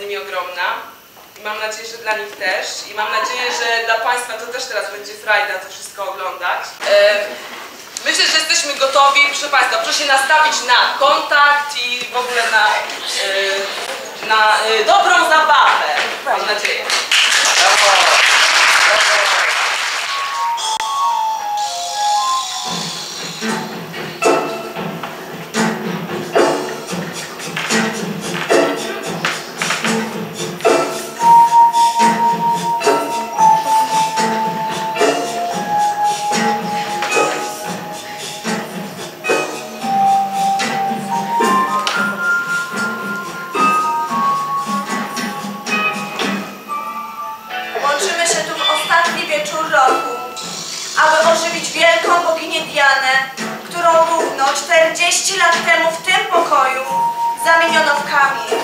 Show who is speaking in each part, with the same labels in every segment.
Speaker 1: nimi ogromna. I mam nadzieję, że dla nich też. I mam nadzieję, że dla Państwa to też teraz będzie frajda to wszystko oglądać. Myślę, że jesteśmy gotowi. Proszę Państwa, proszę się nastawić na kontakt i w ogóle na dobrą zabawę. Mam nadzieję.
Speaker 2: Łączymy się tu w ostatni wieczór roku, aby ożywić wielką boginię Dianę, którą równo 40 lat temu w tym pokoju zamieniono w kamień.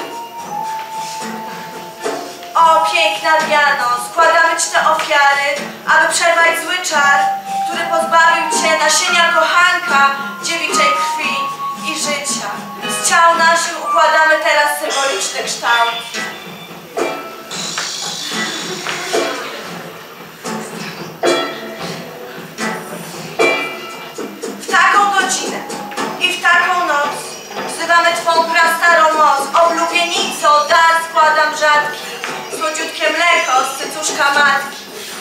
Speaker 2: O piękna Diano, składamy Ci te ofiary, aby przerwać zły czar, który pozbawił Cię nasienia kochanka, dziewiczej krwi i życia. Z ciał naszych układamy teraz symboliczny kształt. W taką godzinę i w taką noc wzywamy Twą prastarą moc. Oblubienico, dar składam rzadki, słodziutkie mleko z cycuszka matki.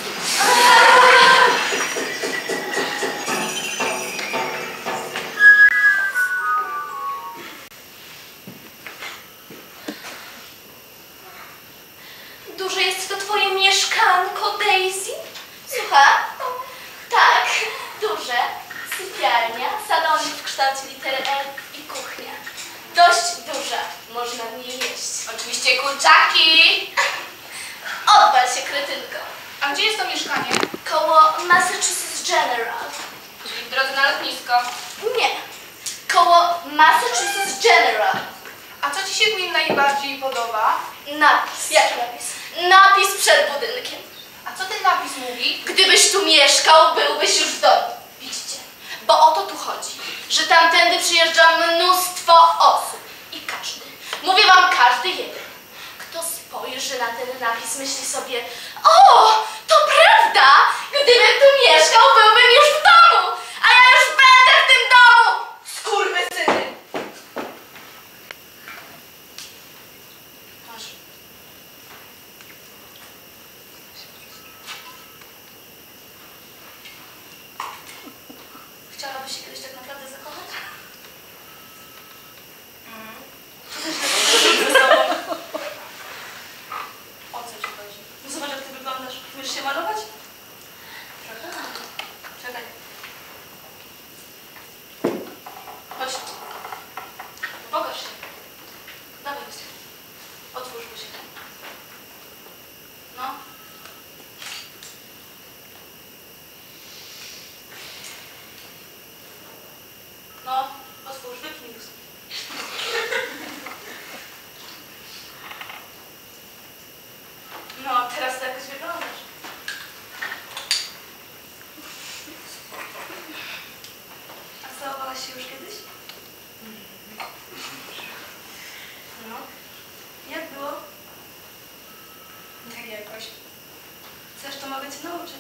Speaker 3: Duże jest to twoje mieszkanko, Daisy? Słucham? Tak, duże. Sypialnia, salonik w kształcie litery L i kuchnia. Dość duża, można w niej jeść.
Speaker 4: Oczywiście kurczaki!
Speaker 3: Odwal się, kretynko.
Speaker 4: A gdzie jest to mieszkanie?
Speaker 3: Koło Massachusetts General.
Speaker 4: Czyli w drodze na lotnisko.
Speaker 3: Nie. Koło Massachusetts General.
Speaker 4: A co ci się w nim najbardziej podoba?
Speaker 3: Napis. Jaki napis? Napis przed budynkiem.
Speaker 4: A co ten napis mówi?
Speaker 3: Gdybyś tu mieszkał, byłbyś już w domu. Widzicie? Bo o to tu chodzi, że tamtędy przyjeżdża mnóstwo osób. I każdy, mówię wam każdy jeden, kto spojrzy na ten napis, myśli sobie: o, to prawda, gdybym tu mieszkał, byłbym już w domu, a ja już będę w tym domu!
Speaker 2: Skurwysyny!
Speaker 4: Masz.
Speaker 3: Chciałabyś się kiedyś tak naprawdę zakochać?
Speaker 2: O co Ci chodzi? No zobacz, jak Ty wyglądasz. Umiesz się malować? Czekaj. Chodź. Pokaż się. Dawaj się. Otwórzmy się. No. No, otwórz, wypnij już. No, teraz to jakoś wyglądasz. A całowałaś się już kiedyś? No. Jak było?
Speaker 4: Tak jakoś.
Speaker 2: Chcesz, to mogę Cię nauczyć.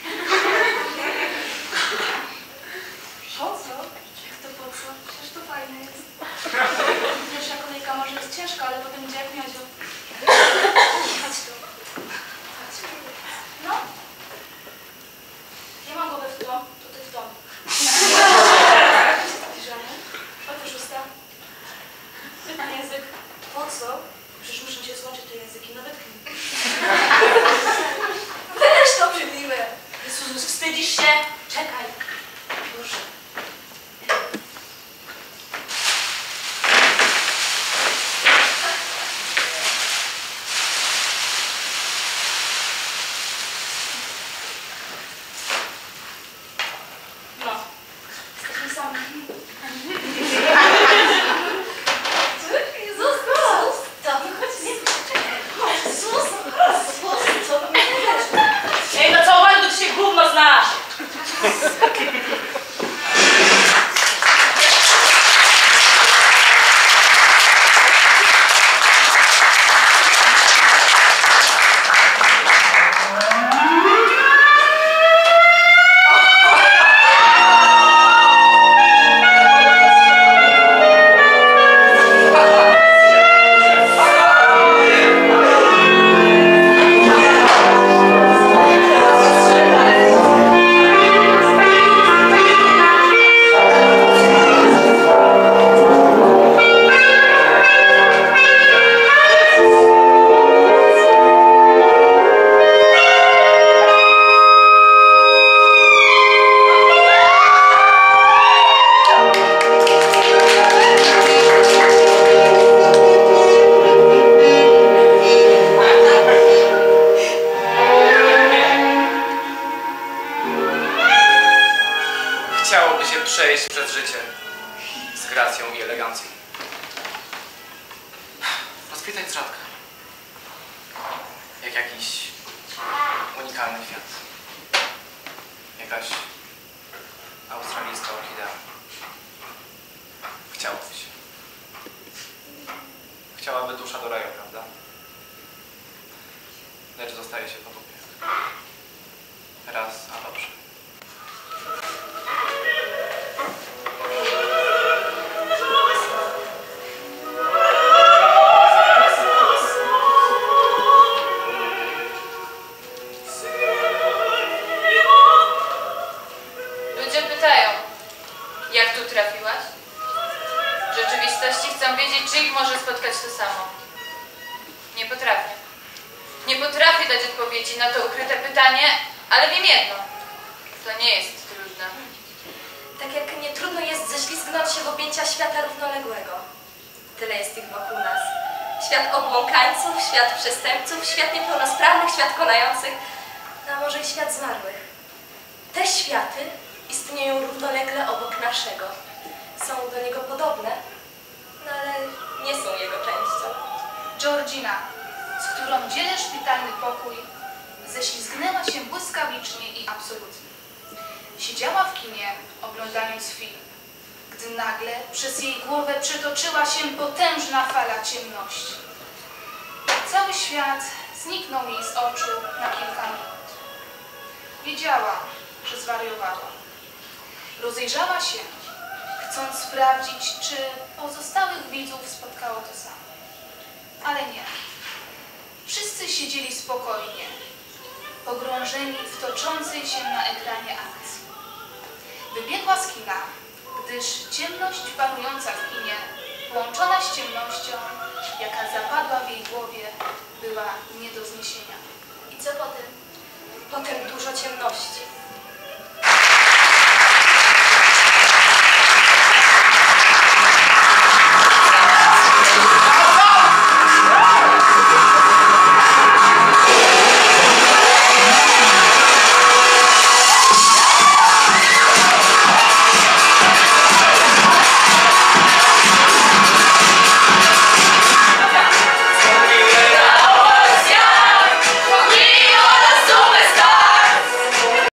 Speaker 2: Po co? Jak to po co? Przecież to fajne jest. Pierwsza kolejka może jest ciężka, ale potem idzie jak miodzio. Chodź tu. Chodź. No. Ja mam głowę w dom, to Ty w dom. Piżamy. Otwórz usta. Wypnij język. Po co? Przecież muszą się złączyć te języki. No wypnij. Weź to obrzydliwe. Jezus, wstydzisz się? Czekaj. Już. No. Jesteśmy sami.
Speaker 3: Jezus, to wychodź, nie, czekaj. Jezus,
Speaker 5: rozkwitać z rzadka. Jak jakiś unikalny kwiat. Jakaś australijska orchidea. Chciałoby się. Chciałaby dusza do raju, prawda? Lecz zostaje się po dupie. Raz, a dobrze.
Speaker 6: Ludzie pytają, jak tu trafiłaś? W rzeczywistości chcą wiedzieć, czy ich może spotkać to samo. Nie potrafię. Nie potrafię dać odpowiedzi na to ukryte pytanie, ale wiem jedno. To nie jest trudne.
Speaker 2: Tak jak nie trudno jest ześlizgnąć się w objęcia świata równoległego. Tyle jest ich wokół nas. Świat obłąkańców, świat przestępców, świat niepełnosprawnych, świat konających, a może i świat zmarłych. Te światy istnieją równolegle obok naszego. Są do niego podobne, no ale nie są jego częścią.
Speaker 4: Georgina, z którą dzielę szpitalny pokój, ześlizgnęła się błyskawicznie i absolutnie. Siedziała w kinie, oglądając film, gdy nagle przez jej głowę przetoczyła się potężna fala ciemności. Cały świat zniknął jej z oczu na kilka minut. Wiedziała, że zwariowała. Rozejrzała się, chcąc sprawdzić, czy pozostałych widzów spotkało to samo. Ale nie. Wszyscy siedzieli spokojnie, pogrążeni w toczącej się na ekranie akcji. Wybiegła z kina, gdyż ciemność panująca w kinie, połączona z ciemnością, jaka zapadła w jej głowie, była nie do zniesienia.
Speaker 2: I co potem? Potem dużo ciemności.